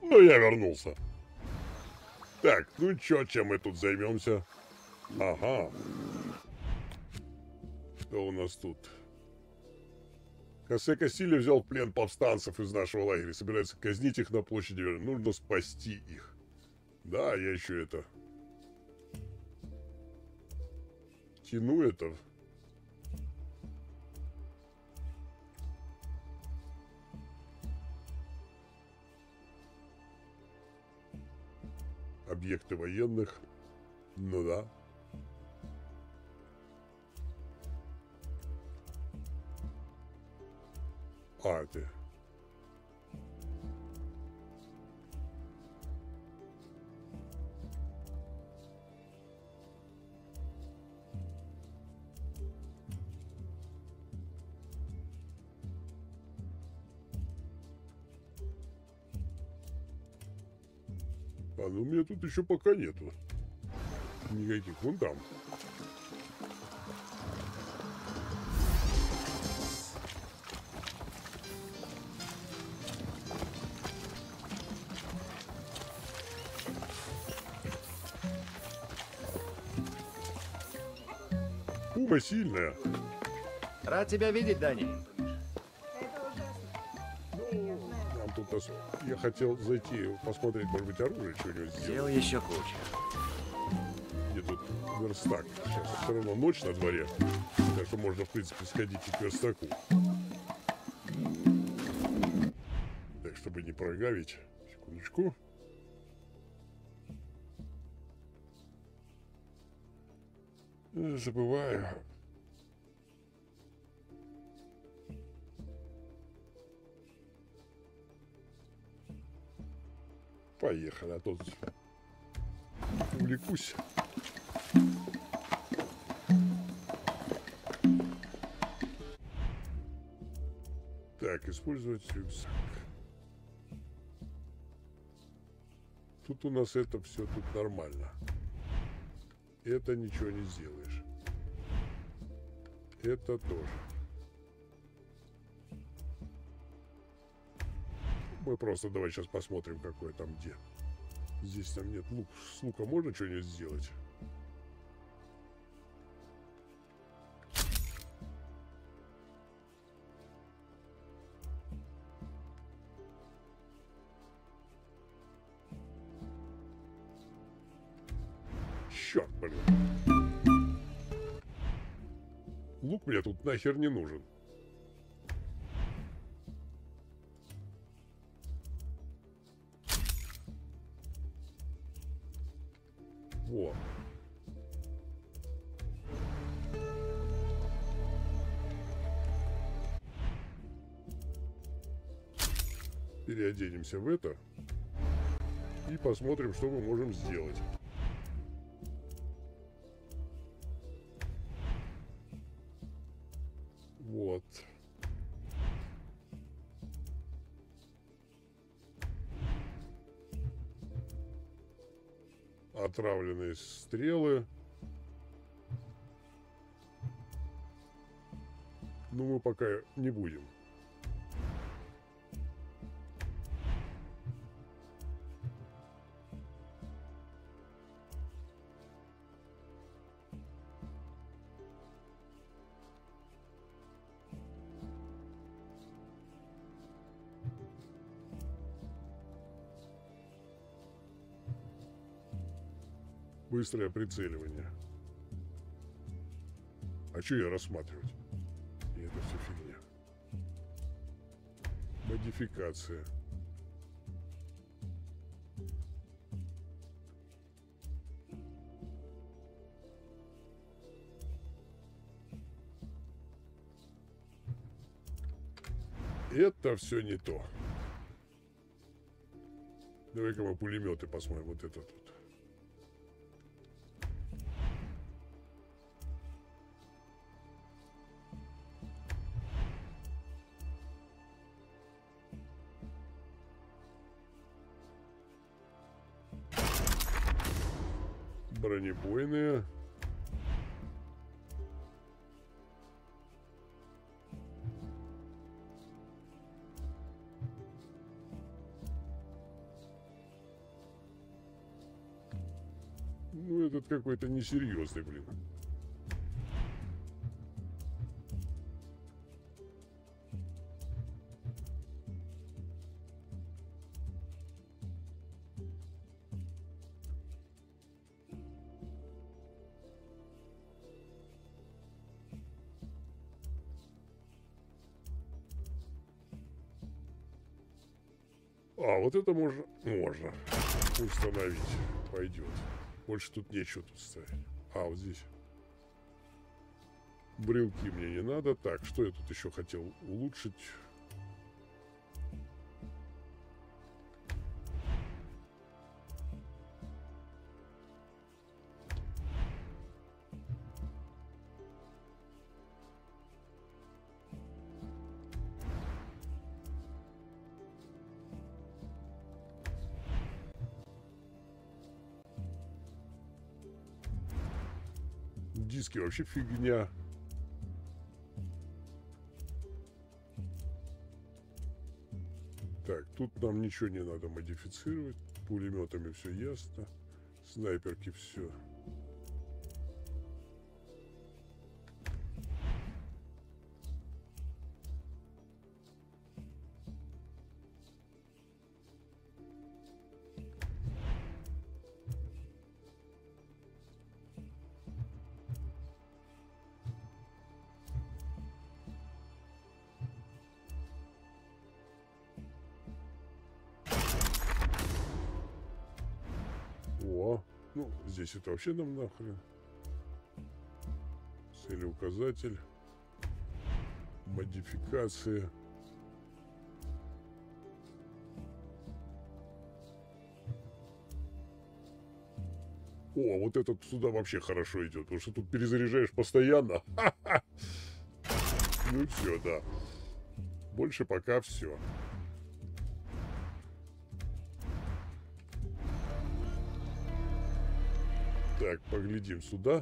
Ну, я вернулся. Так, ну чё, чем мы тут займемся? Ага. Что у нас тут? Хосе Кастильо взял в плен повстанцев из нашего лагеря. Собирается казнить их на площади. Нужно спасти их. Да, я еще это... Тяну это. Объекты военных. Ну да. А, ты. А, ну у меня тут еще пока нету. Никаких. Вон там. Пума сильная. Рад тебя видеть, Дани. Ну, нам тут я хотел зайти, посмотреть, может быть, оружие что-нибудь сделать. Дел еще куча. Где тут верстак? Сейчас все равно ночь на дворе. Так что можно, в принципе, сходить и к верстаку. Так, чтобы не прогавить. Секундочку. Забываю. Поехали, а то увлекусь. Так, использовать рюкзак. Тут у нас это все тут нормально. Это ничего не сделаешь. Это тоже. Мы просто давай сейчас посмотрим, какое там где. Здесь там нет лук. С лука можно что-нибудь сделать? Черт, блин. Лук мне тут нахер не нужен. Во. Переоденемся в это и посмотрим, что мы можем сделать. Вот. Отравленные стрелы. Ну, мы пока не будем. Быстрое прицеливание. А что я рассматривать? И это все фигня. Модификация. Это все не то. Давай-ка мы пулеметы посмотрим. Вот это тут. Бронебойные. Ну, этот какой-то несерьезный, блин. А, вот это можно. Можно. Установить. Пойдет. Больше тут нечего тут ставить. А, вот здесь. Брелки мне не надо. Так, что я тут еще хотел улучшить? Диски вообще фигня. Так, тут нам ничего не надо модифицировать. Пулеметами все ясно. Снайперки все. О, ну, здесь это вообще нам нахрен. Целеуказатель. Модификация. О, вот этот сюда вообще хорошо идет, потому что тут перезаряжаешь постоянно. Ну все, да. Больше пока все. Так, поглядим сюда.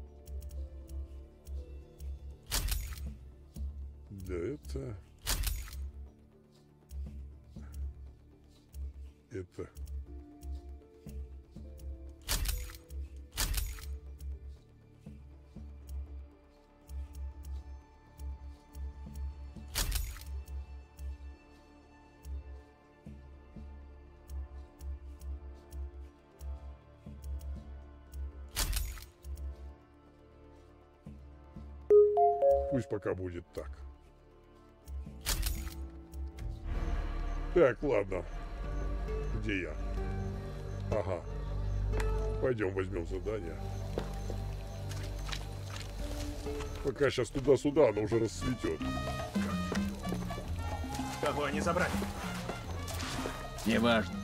Да, это... Это... Пусть пока будет так. Так, ладно. Где я? Ага. Пойдем возьмем задание. Пока сейчас туда-сюда, оно уже расцветет. Кого они забрали? Неважно.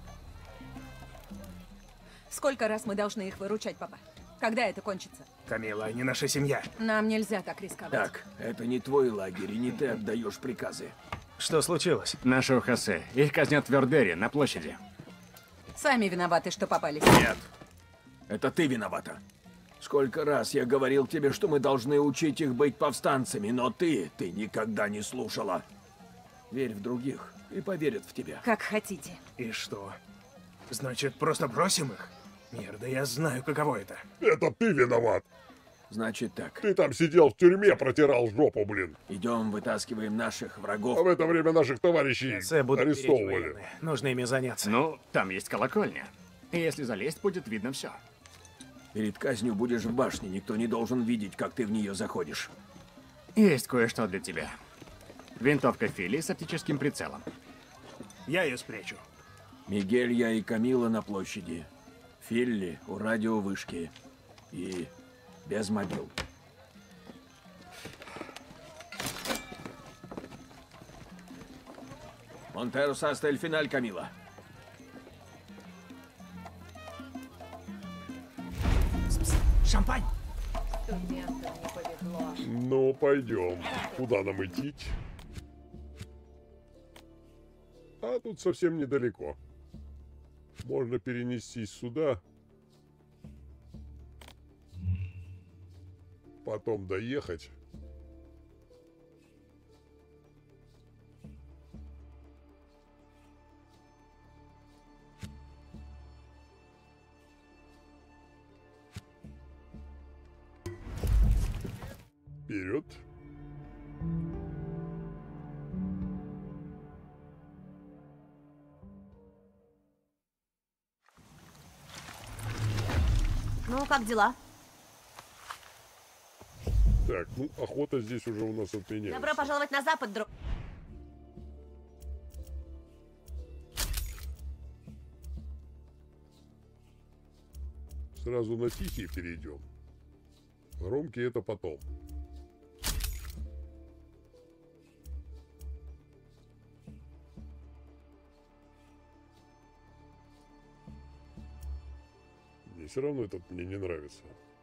Сколько раз мы должны их выручать, папа? Когда это кончится? Камила, они наша семья. Нам нельзя так рисковать. Так, это не твой лагерь, и не ты отдаешь приказы. Что случилось? Нашего Хосе. Их казнят в Вердере, на площади. Сами виноваты, что попались. Нет, это ты виновата. Сколько раз я говорил тебе, что мы должны учить их быть повстанцами, но ты никогда не слушала. Верь в других, и поверят в тебя. Как хотите. И что? Значит, просто бросим их? Мерда, я знаю, каково это. Это ты виноват. Значит так, Ты там сидел в тюрьме, протирал жопу, блин. идем, вытаскиваем наших А врагов. в это время наших товарищей Це будут беречь арестовывали. военные. Нужно ими заняться. Ну, там есть колокольня. И если залезть, будет видно все. Перед казнью будешь в башне, никто не должен видеть, как ты в нее заходишь. Есть кое-что для тебя. Винтовка Фили с оптическим прицелом. Я ее спрячу. Мигель, я и Камила на площади. Филли у радиовышки. И без мобил. Монтерос hasta el final, Камила. Шампань! Студентам не повезло. Ну, пойдем. Куда нам идти? А тут совсем недалеко. Можно перенестись сюда. Потом доехать. Вперед. Ну, как дела? Так, ну, охота здесь уже у нас отменяется. Добро пожаловать на запад, друг. Сразу на тихий перейдем. Громкий это потом. Мне все равно этот мне не нравится.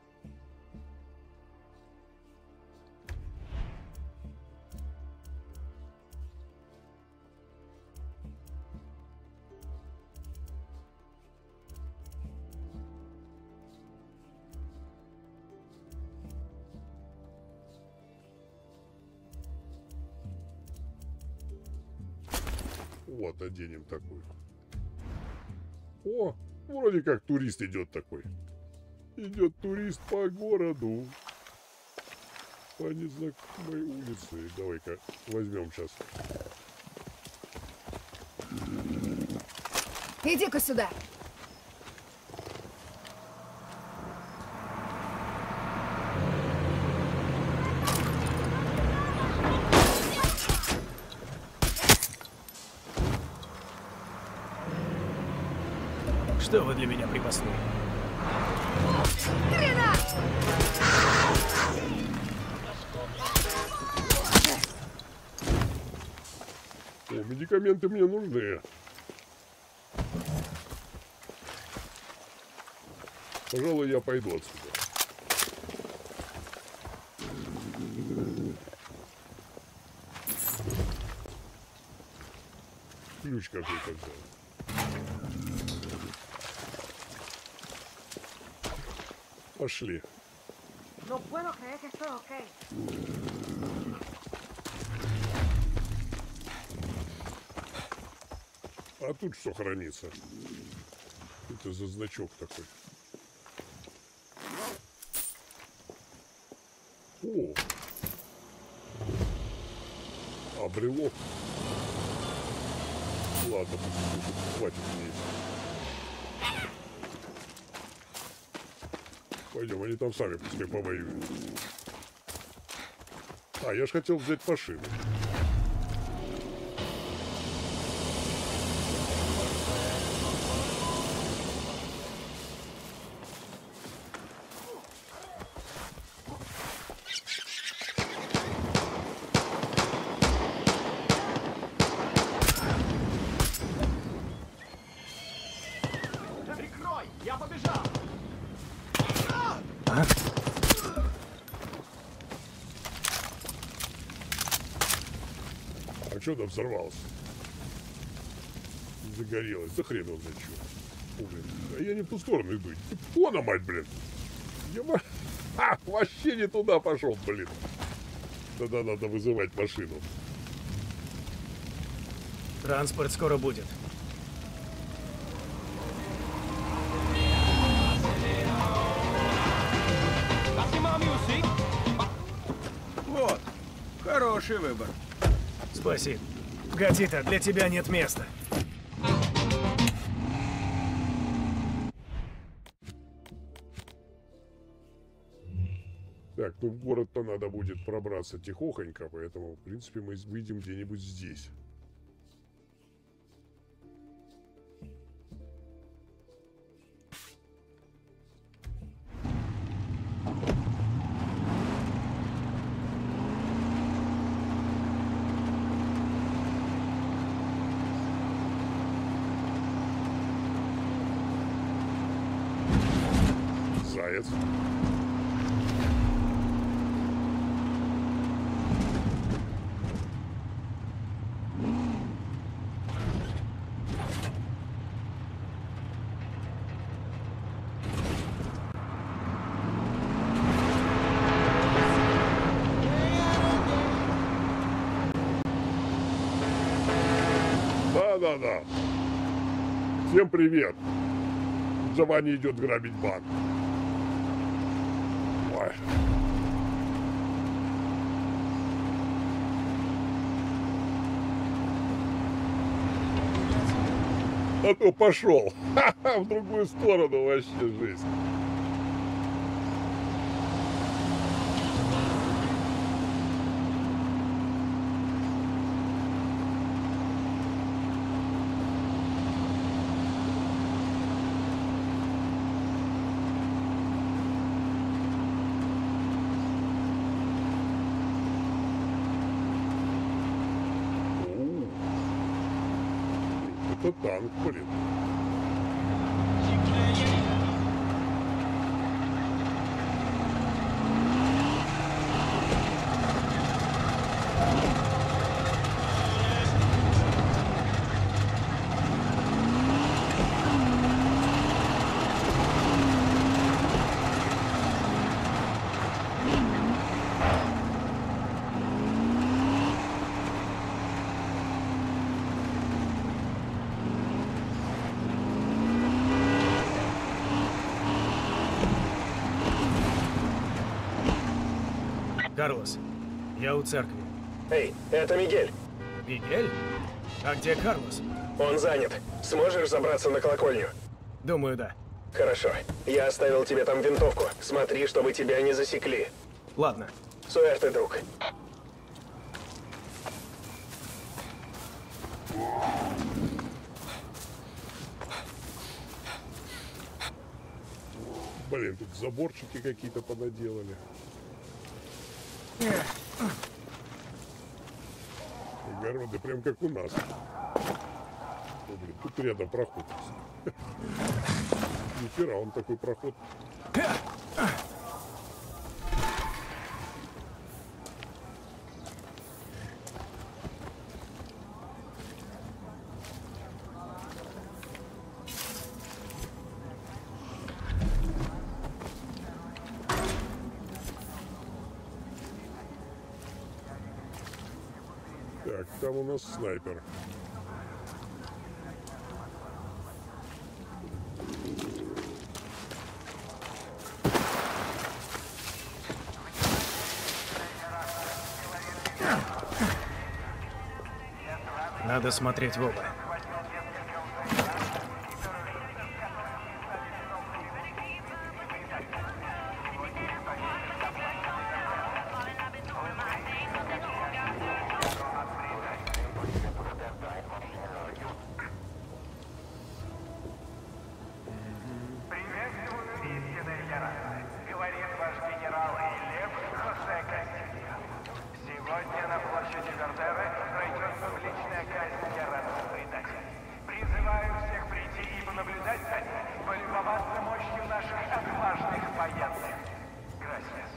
Вот, оденем такой. О, вроде как турист идет такой. Идет турист по городу. По незнакомой улице. Давай-ка возьмем сейчас. Иди-ка сюда. Что вы для меня припасли? О, медикаменты мне нужны. Пожалуй, я пойду отсюда. Ключ какой-то взял. Пошли. No puedo creer que estoy ok. А тут что хранится? Это за значок такой. О! А брелок. Ладно, хватит мне. Пойдем, они там сами пускай повоюют. А, я ж хотел взять машину. Прикрой! Я побежал! А что там взорвалось? Загорелось. Да хрен его знает что. Блин. А я не в ту сторону иду. Типона, мать, блин. Вообще не туда пошел, блин. Тогда надо вызывать машину. Транспорт скоро будет. Вот, хороший выбор. Спасибо. Гатита, для тебя нет места. Так, ну в город-то надо будет пробраться тихохонько, поэтому, в принципе, мы выйдем где-нибудь здесь. Заяц. Да-да-да. Всем привет. Джованни идет грабить банк. Ой. А то пошел. В другую сторону вообще жесть. Это танк, блин. Карлос, я у церкви. Эй, это Мигель. Мигель? А где Карлос? Он занят. Сможешь забраться на колокольню? Думаю, да. Хорошо. Я оставил тебе там винтовку. Смотри, чтобы тебя не засекли. Ладно. Суэрте, друг. Блин, тут заборчики какие-то понаделали. Огороды прям как у нас. О, блин, тут рядом проход. Нихера, он такой проход. Так, там у нас снайпер. Надо смотреть в оба. Сегодня на площади Вердеры пройдет публичная казнь яранцев-предателей. Призываю всех прийти и понаблюдать за ней, полюбоваться мощью наших отважных военных. Gracias.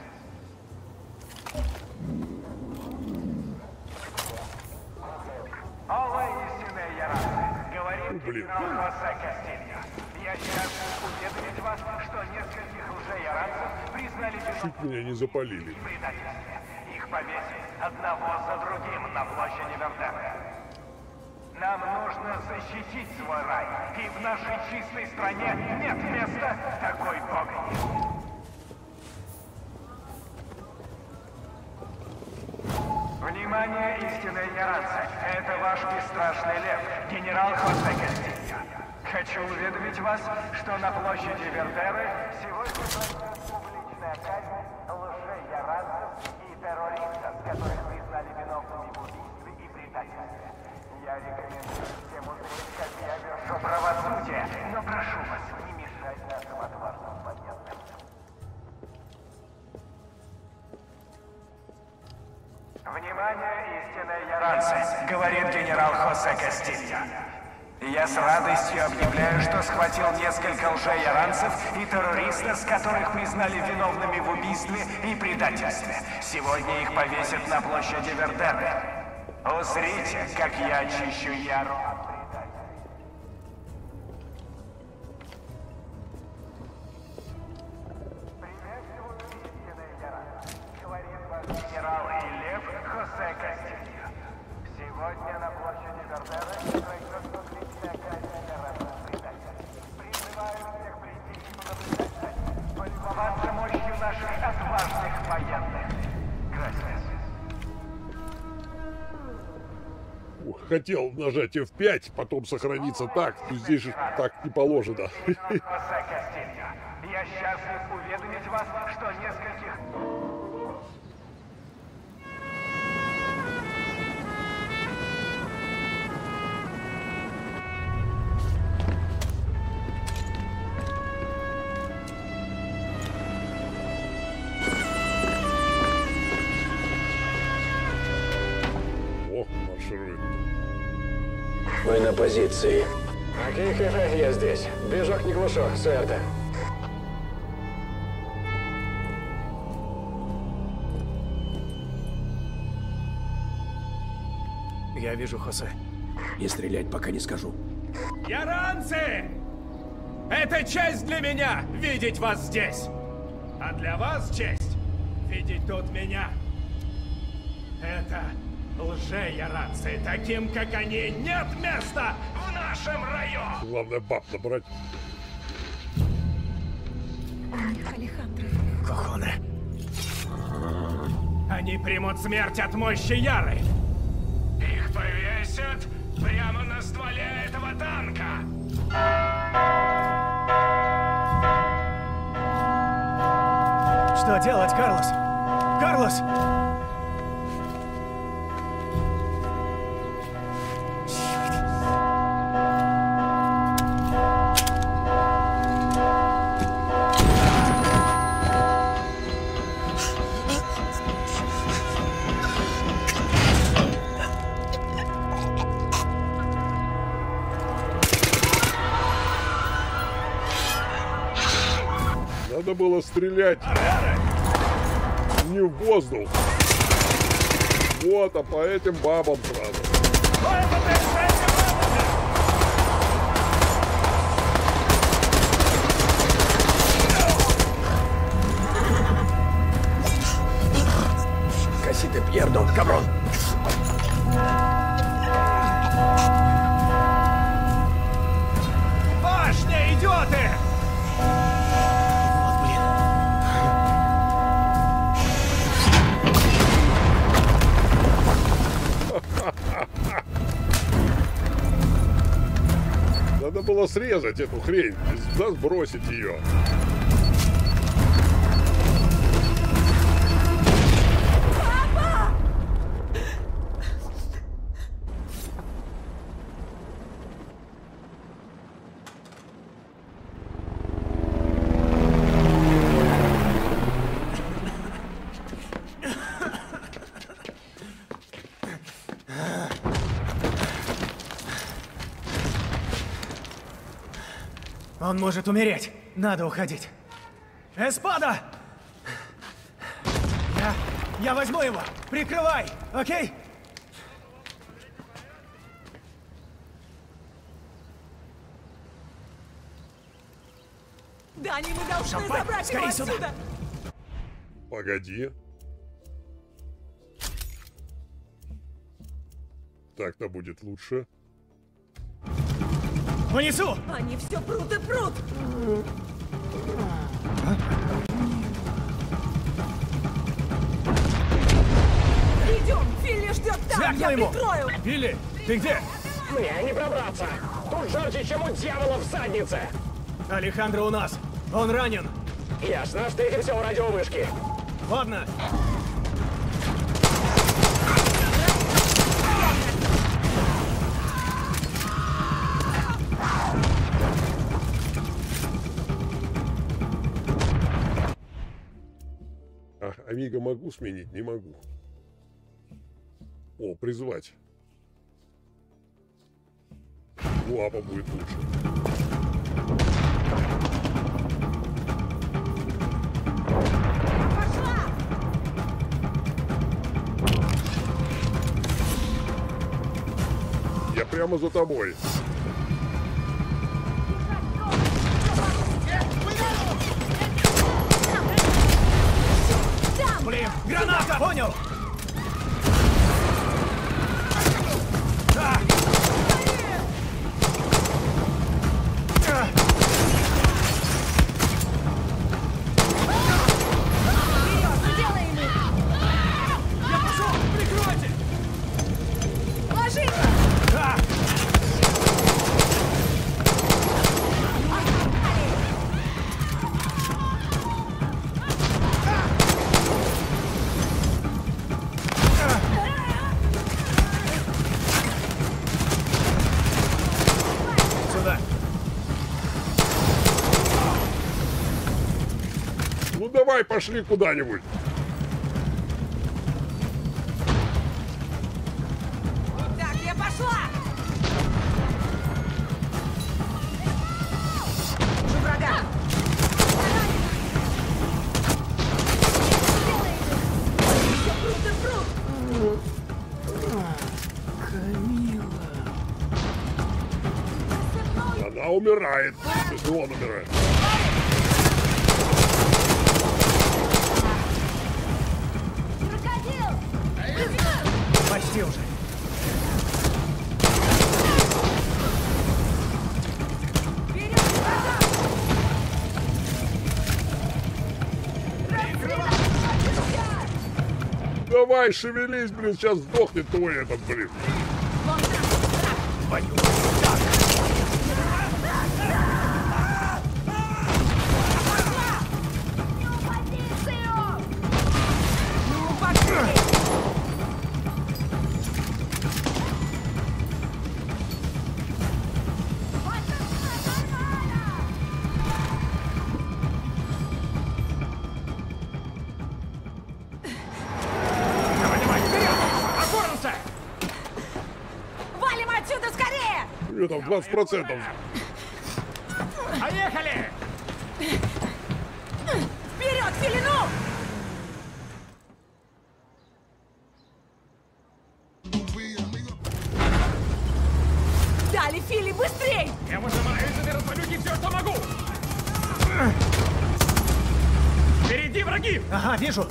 Алла истинные яранцы, говорит генерал Хосе Кастильо. Я счастлив уведомить вас, что нескольких лже-яранцев признали Чуть меня не запалили. предательстве. Их повесили одного за другим на площади Вердеры. Нам нужно защитить свой рай, и в нашей чистой стране нет места такой погони. Внимание, истинные яранцы! Это ваш бесстрашный лев, генерал Хосе Кастильо. Хочу уведомить вас, что на площади Вердеры сегодня пройдет публичная казнь лже-яранцев и террористов, которых признали виновными в убийстве и предательстве. Я рекомендую всем узреть, как я вершу правосудие, но прошу вас не мешать нашим отважным военным. Внимание, истинные яранцы, говорит генерал Хосе Кастильо. Я с радостью объявляю, что схватил несколько лже-яранцев и террористов, с которых признали виновными в убийстве и предательстве. Сегодня их повесят на площади Вердеры. Узрите, как я очищу Яру от предателей. Приветствую, истинные яранцы, говорит ваш генерал и лев Хосе Кастильо. Сегодня на площади Вердеры пройдет публичная казнь яранцев-предателей. Призываю всех прийти и понаблюдать за ней, полюбоваться мощью наших отважных военных. Gracias. хотел нажать F5, потом сохраниться так, то здесь же так не положено. Хосе Кастилья. Я счастлив уведомить вас, что нескольких... О, марширует. Мы на позиции. Окей, хе-хе, я здесь. Движок не глушу, Суэрте. Я вижу Хосе. Не стрелять, пока не скажу. Яранцы! Это честь для меня видеть вас здесь. А для вас честь видеть тут меня. Это лже-яранцы. Таким, как они, нет места в нашем районе. Главное баб набрать. У них Алехандро. Кохоне. Они примут смерть от мощи Яры. Их повесят прямо на стволе этого танка. Что делать, Карлос? Карлос! Надо было стрелять не в воздух. Вот, а по этим бабам сразу. Касситы Пьердо, каброн! Башня, идиоты! Надо было срезать эту хрень, да сбросить ее. Он может умереть. Надо уходить. Эспада! Я возьму его. Прикрывай, окей? Дани, мы должны Шампань, забрать его скорей сюда. отсюда! Погоди. Так-то будет лучше. Понесу! Они все прут и прут! Идем! Филли ждет там! Звякни Я ему! прикрою! Билли, ты где? Мне не пробраться. Тут жарче, чем у дьявола в заднице. Алехандро у нас. Он ранен. Ясно, встретимся у радиовышки. Ладно. Амиго могу сменить? Не могу. О, призвать. Гуапа будет лучше. Я прямо за тобой. Блин, граната! Понял? А! А! Делай ему! Я пошел! Прикройте! Ложись! давай, пошли куда-нибудь. Так, я пошла! Вижу врага! Она умирает. Если он умирает. Почти уже. Давай, шевелись, блин, сейчас сдохнет твой этот, блин. Валим отсюда скорее! У меня там 20%. Поехали! Вперед, Филину! Дали, Фили, быстрей! Я выжимаю из этой размолюки все, что могу! Впереди враги! Ага, вижу.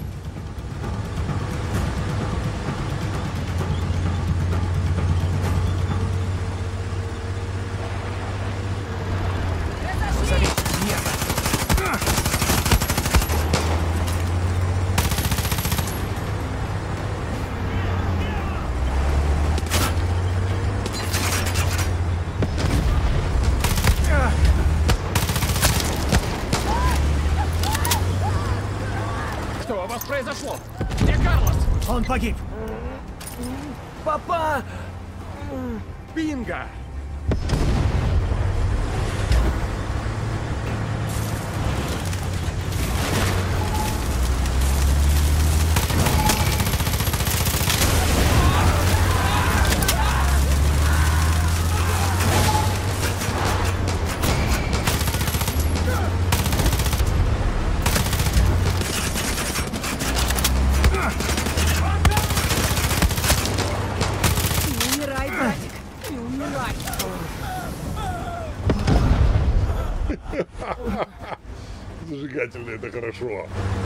Что у вас произошло? Где Карлос? Он погиб. Папа! Бинго! Не умирай, братик! Не умирай! Зажигательно, это хорошо.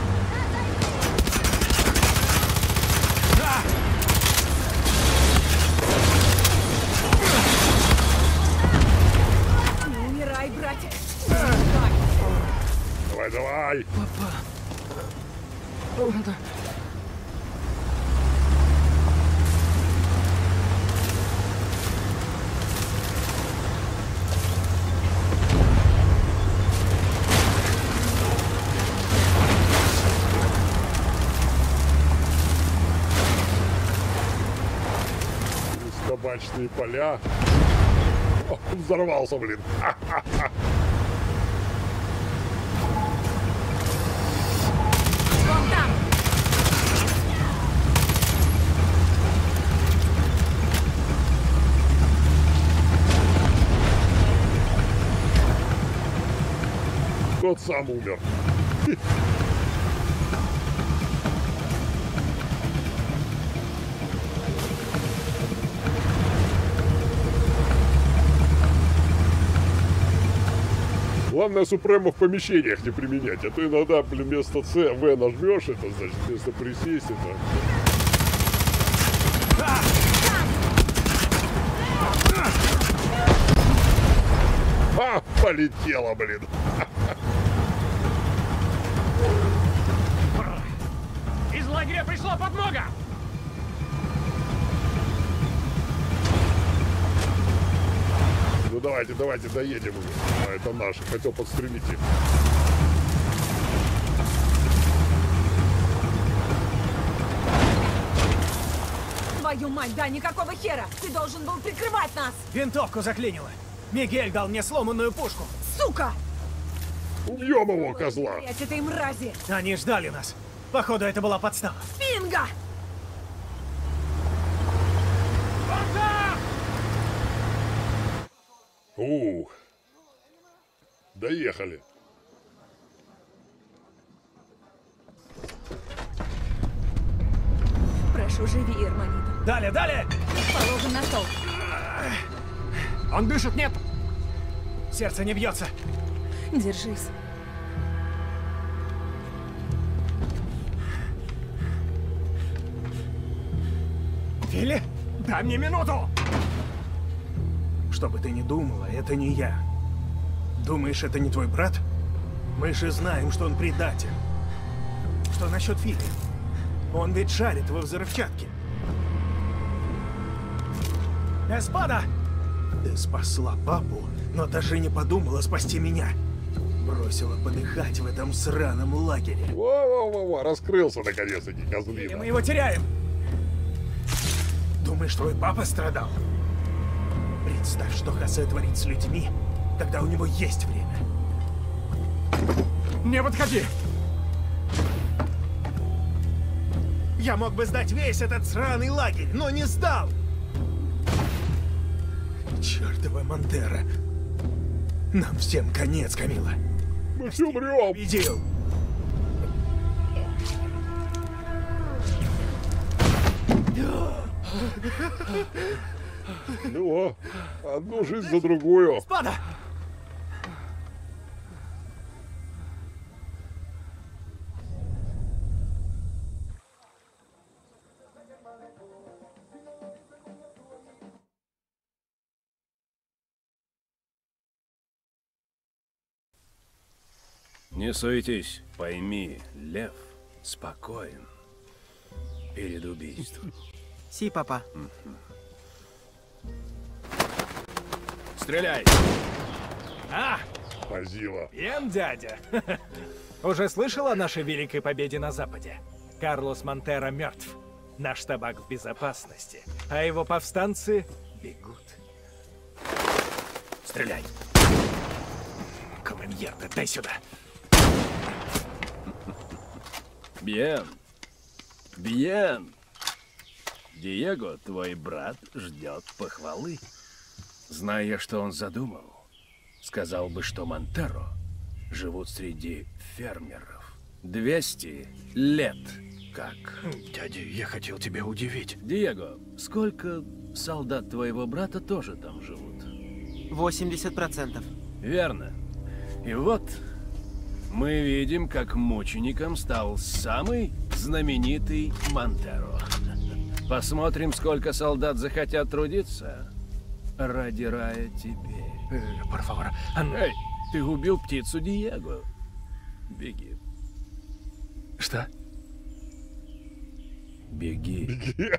Не умирай, братик! Не умирай! Давай, давай. Табачные поля. О, он взорвался, блин. Вон там! Тот сам умер. Главное, супрема в помещениях не применять, а то иногда, блин, вместо С, В нажмешь, это значит, вместо присесть, это... А, полетела, блин. Из лагеря пришла подмога! Ну давайте, давайте, доедем уже. А, это наши, хотел подстрелить их. Твою мать, да никакого хера! Ты должен был прикрывать нас! Винтовку заклинило. Мигель дал мне сломанную пушку. Сука! Убьем его, козла! Прячь этой мрази! Они ждали нас. Походу, это была подстава. Бинго! Ух. Доехали. Прошу, живи, Эрманита. Далее, далее! Положим на стол. Он дышит, нет! Сердце не бьется. Держись. Фили, дай мне минуту! Что бы ты ни думала, это не я. Думаешь, это не твой брат? Мы же знаем, что он предатель. Что насчет Фили? Он ведь шарит во взрывчатке. Эспада! Ты спасла папу, но даже не подумала спасти меня. Бросила подыхать в этом сраном лагере. Во-во-во-во, раскрылся наконец-таки, Или козлина. мы его теряем? Думаешь, твой папа страдал? Представь, что Хосе творит с людьми, когда у него есть время. Не подходи! Я мог бы сдать весь этот сраный лагерь, но не сдал! Чёртова Монтера. Нам всем конец, Камила. Мы все умрем. Победил! Ну, одну жизнь за другую. Спада! Не суетись, пойми, Лев спокоен перед убийством. Си, папа. Стреляй! А! Позила. Ем, дядя! Уже слышал о нашей великой победе на Западе? Карлос Монтера мертв. Наш табак в безопасности, а его повстанцы бегут. Стреляй! Команьерда, дай сюда! Бьен! Бьен! Диего, твой брат, ждет похвалы. Зная, что он задумал, сказал бы, что Монтеро живут среди фермеров. 200 лет как. Дядя, я хотел тебя удивить. Диего, сколько солдат твоего брата тоже там живут? 80%. Верно. И вот мы видим, как мучеником стал самый знаменитый Монтеро. Посмотрим, сколько солдат захотят трудиться ради рая тебе. Por favor. Эй, ты убил птицу Диего. Беги. Что? Беги.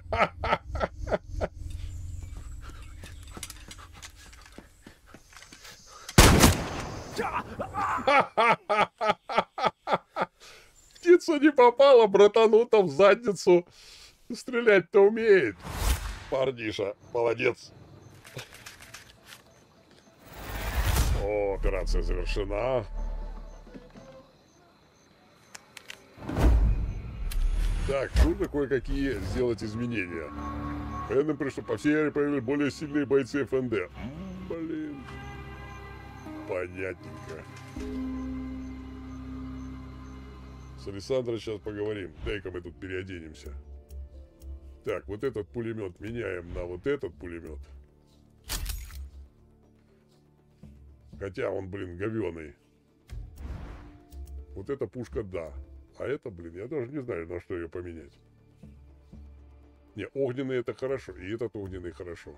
Птица не попала, братану-то в задницу. Стрелять-то умеет. Парниша, молодец. О, операция завершена. Так, нужно кое-какие сделать изменения. Военным пришло по всей аре появились более сильные бойцы ФНД. Блин. Понятненько. С Александром сейчас поговорим. Дай-ка мы тут переоденемся. Так, вот этот пулемет меняем на вот этот пулемет. Хотя он, блин, говёный. Вот эта пушка, да. А это, блин, я даже не знаю, на что ее поменять. Не, огненный это хорошо. И этот огненный хорошо.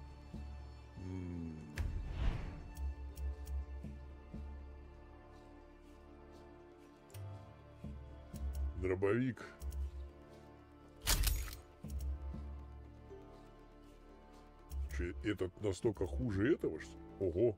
Дробовик. Че, этот настолько хуже этого, что ли? Ого.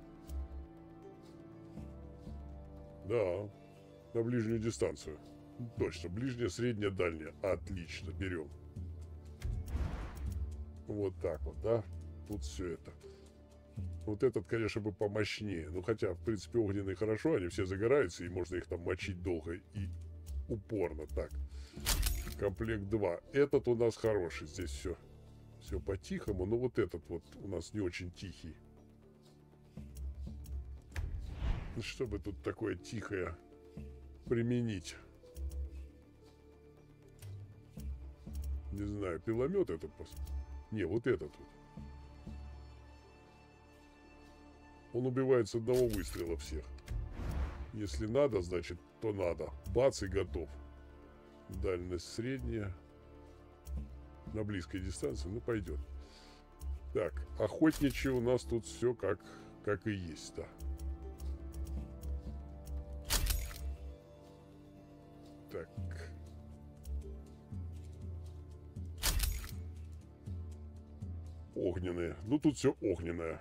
Да. На ближнюю дистанцию. Точно. Ближняя, средняя, дальняя. Отлично. Берем. Вот так вот, да? Тут все это. Вот этот, конечно, бы помощнее. Ну, хотя, в принципе, огненные хорошо, они все загораются, и можно их там мочить долго и упорно. Так, комплект 2. Этот у нас хороший, здесь все по-тихому, но вот этот вот у нас не очень тихий. Чтобы тут такое тихое применить. Не знаю, пиломет этот просто. Не, вот этот вот. Он убивает с одного выстрела всех. Если надо, значит, то надо. Бац, и готов. Дальность средняя. На близкой дистанции, ну, пойдет. Так, охотничьи у нас тут все как и есть, да. Так. Огненные. Ну, тут все огненное.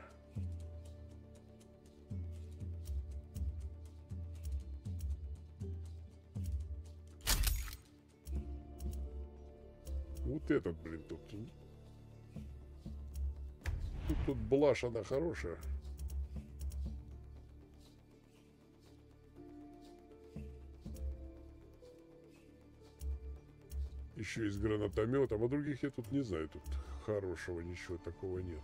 Вот этот, блин, тут. Тут блажь, она хорошая. Еще есть гранатомет, а во других я тут не знаю, тут хорошего ничего такого нет.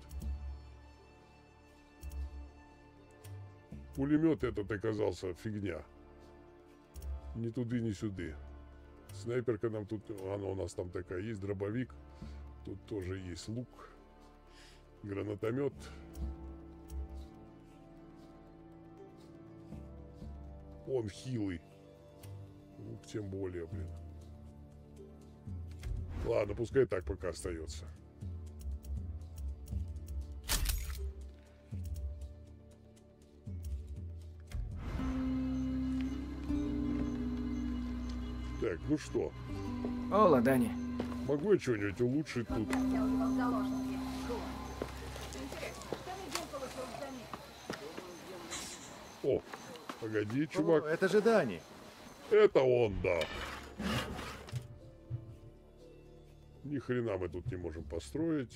Пулемет этот оказался фигня. Ни туды, ни сюды. Снайперка нам тут, она у нас там такая есть, дробовик. Тут тоже есть лук. Гранатомет. Он хилый. Лук тем более, блин. Ладно, пускай так пока остается. Так, ну что? Ола, Дани. Могу я что-нибудь улучшить тут? О, погоди, чувак. О, это же Дани. Это он, да. Ни хрена мы тут не можем построить.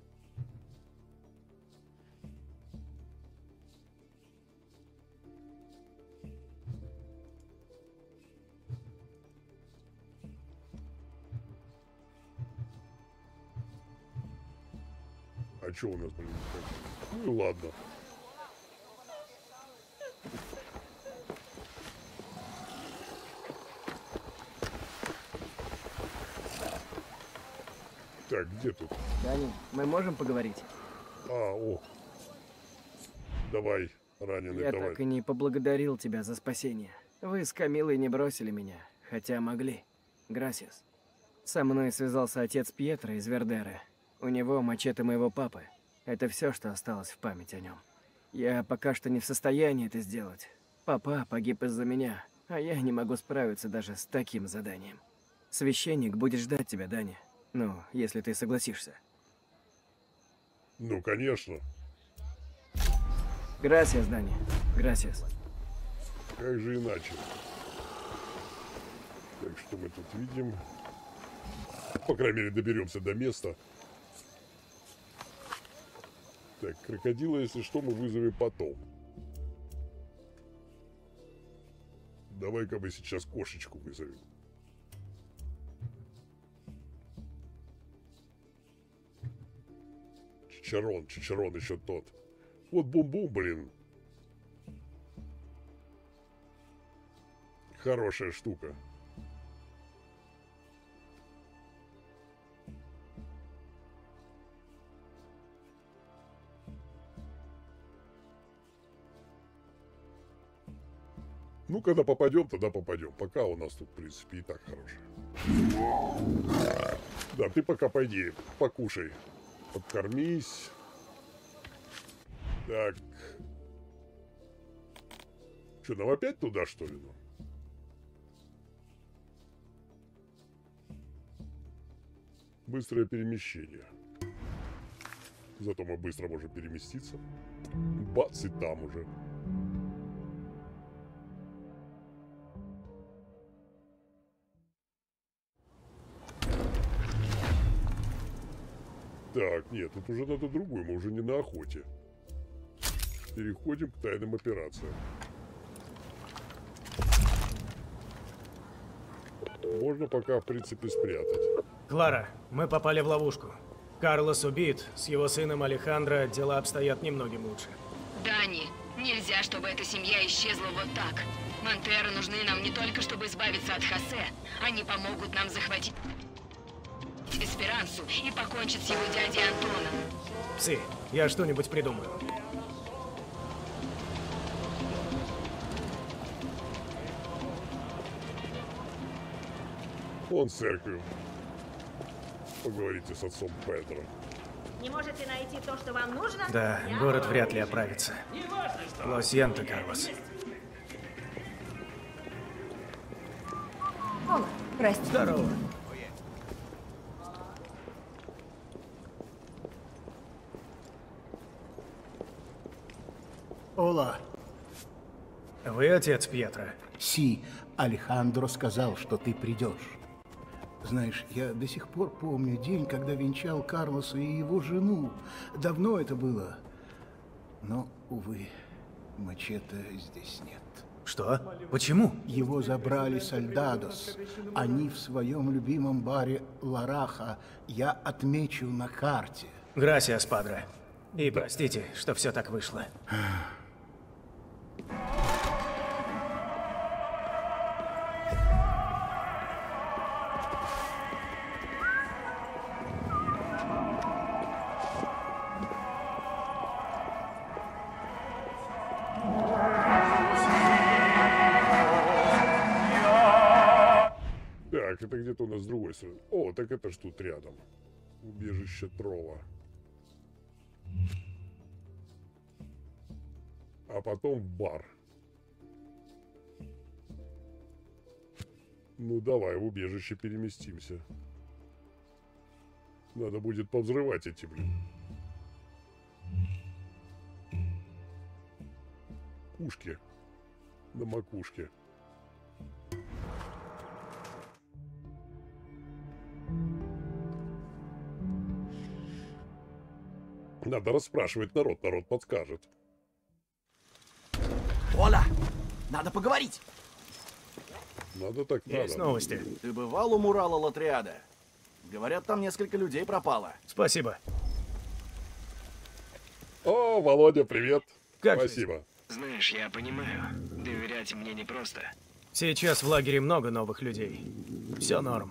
А что у нас, блин? Ну и ладно. Так, где тут? Дани, мы можем поговорить? О. Давай, раненый, Я давай. так и не поблагодарил тебя за спасение. Вы с Камилой не бросили меня, хотя могли. Грасиас. Со мной связался отец Пьетро из Вердеры. У него мачете моего папы. Это все, что осталось в память о нем. Я пока что не в состоянии это сделать. Папа погиб из-за меня, а я не могу справиться даже с таким заданием. Священник будет ждать тебя, Дани. Ну, если ты согласишься. Ну, конечно. Грасиас, Дани. Грасиас. Как же иначе? Так, что мы тут видим? По крайней мере, доберемся до места. Так, крокодила, если что, мы вызовем потом. Давай-ка мы сейчас кошечку вызовем. Чичарон еще тот. Вот Бум-Бум, блин. Хорошая штука. Ну, когда попадем, тогда попадем. Пока у нас тут, в принципе, и так хорошо. Да, ты пока пойди, покушай. Подкормись. Так. Что, нам опять туда, что ли? Ну? Быстрое перемещение. Зато мы быстро можем переместиться. Бац, и там уже. Так, нет, тут уже надо другую, мы уже не на охоте. Переходим к тайным операциям. Можно пока, в принципе, спрятать. Клара, мы попали в ловушку. Карлос убит, с его сыном Алехандро дела обстоят немногим лучше. Дани, нельзя, чтобы эта семья исчезла вот так. Монтеро нужны нам не только, чтобы избавиться от Хосе. Они помогут нам захватить Эсперансу и покончить с его дядей Антоном. Псы, я что-нибудь придумаю. Вон церковь. Поговорите с отцом Педро. Не можете найти то, что вам нужно? Да, город вряд ли оправится. Ло-Сьенто, Карлос. Ола, прости. Здорово. Ола. Вы отец Пьетро? Си, Алехандро сказал, что ты придешь. Знаешь, я до сих пор помню день, когда венчал Карлоса и его жену. Давно это было. Но, увы, Мачете здесь нет. Что? Почему? Его забрали Сальдадос. Они в своем любимом баре Лараха. Я отмечу на карте. Грасиас, падре. И простите, что все так вышло. Так, это где-то у нас с другой стороны. О, так это ж тут рядом. Убежище Трова. А потом бар. Ну давай, в убежище переместимся. Надо будет повзрывать эти, блин. Кушки. На макушке. Надо расспрашивать народ, народ подскажет. Ола, надо поговорить. Надо так надо. Есть новости. Ты бывал у мурала Латриада? Говорят, там несколько людей пропало. Спасибо. О, Володя, привет. Как Спасибо. Знаешь, я понимаю, доверять мне непросто. Сейчас в лагере много новых людей. Все норм.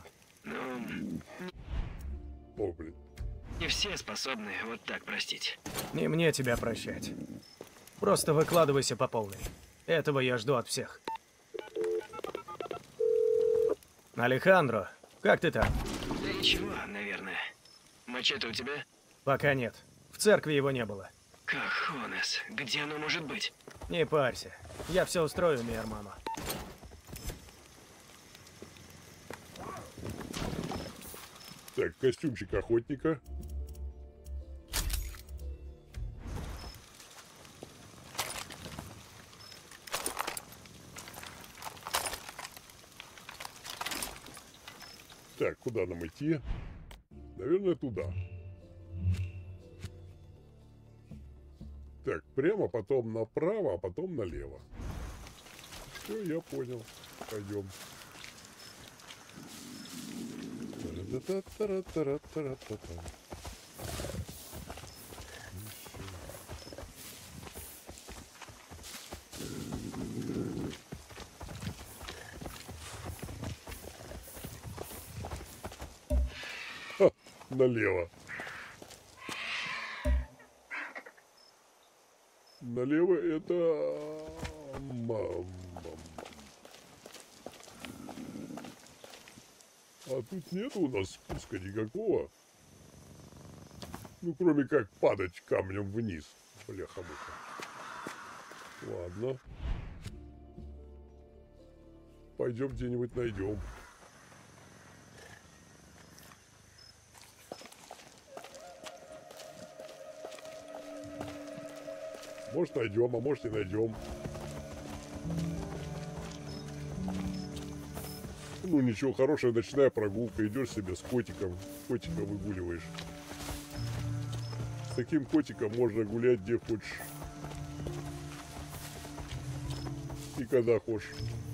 О, блин. Не все способны вот так простить. Не мне тебя прощать. Просто выкладывайся по полной. Этого я жду от всех. Алехандро, как ты там? Да ничего, наверное. Мачете у тебя? Пока нет. В церкви его не было. Кахонес, где оно может быть? Не парься. Я все устрою, mi hermano. Так, костюмчик охотника. Так, куда нам идти? Наверное, туда. Так, прямо, потом направо, а потом налево. Все, я понял. Пойдем. Та-ра-та-та-ра-та-ра-та-ра-та-та. Ха, налево. Налево это... А тут нет у нас спуска никакого. Ну, кроме как падать камнем вниз. Бляха-муха. Ладно. Пойдем где-нибудь найдем. Может найдем, а может и найдем. Ну ничего, хорошая ночная прогулка. Идешь себе с котиком. Котика выгуливаешь. С таким котиком можно гулять где хочешь. И когда хочешь.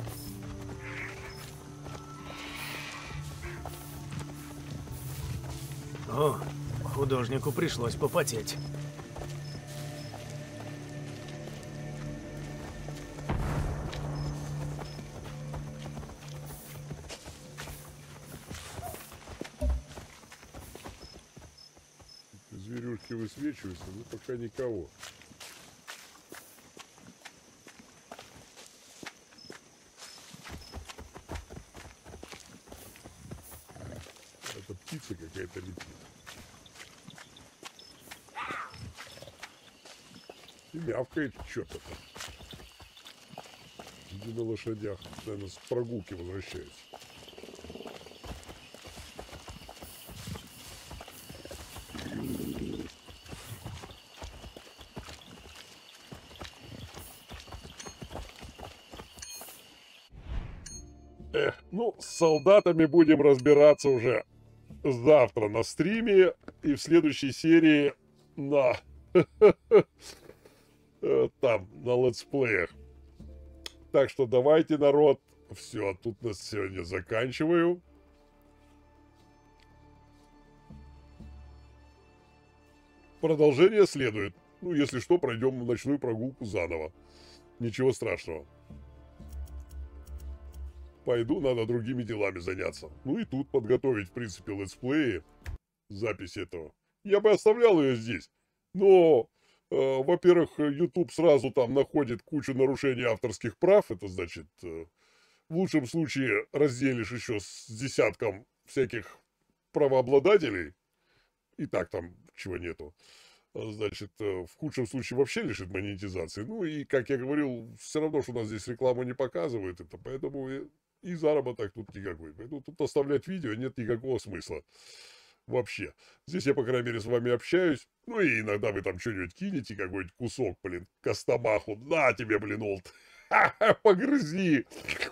О, художнику пришлось попотеть. Зверюшки высвечиваются, но пока никого. Это птица какая-то летит. И мявкает что-то там. Иди на лошадях. Наверное, с прогулки возвращается. Ну, с солдатами будем разбираться уже завтра на стриме и в следующей серии на там, на летсплеях. Так что давайте, народ, все, тут на сегодня заканчиваю. Продолжение следует. Ну, если что, пройдем ночную прогулку заново. Ничего страшного. Пойду, надо другими делами заняться. Ну и тут подготовить, в принципе, летсплеи. Запись этого. Я бы оставлял ее здесь. Но, во-первых, YouTube сразу там находит кучу нарушений авторских прав. Это значит, в лучшем случае разделишь еще с десятком всяких правообладателей. И так там чего нету. Значит, в худшем случае вообще лишит монетизации. Ну и, как я говорил, все равно, что у нас здесь рекламу не показывают. Это поэтому и заработок тут никакой. Поэтому тут оставлять видео нет никакого смысла. Вообще. Здесь я, по крайней мере, с вами общаюсь. Ну и иногда вы там что-нибудь кинете, какой-нибудь кусок, блин, костомаху. На тебе, блин, олд. Погрызи.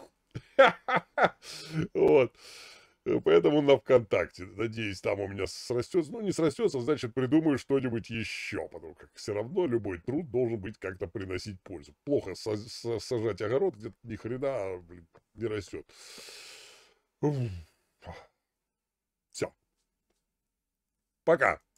Вот. Поэтому на ВКонтакте. Надеюсь, там у меня срастется. Ну, не срастется, значит, придумаю что-нибудь еще. Потому как все равно любой труд должен быть как-то приносить пользу. Плохо сажать огород, где-то ни хрена, блин, не растет. Все. Пока.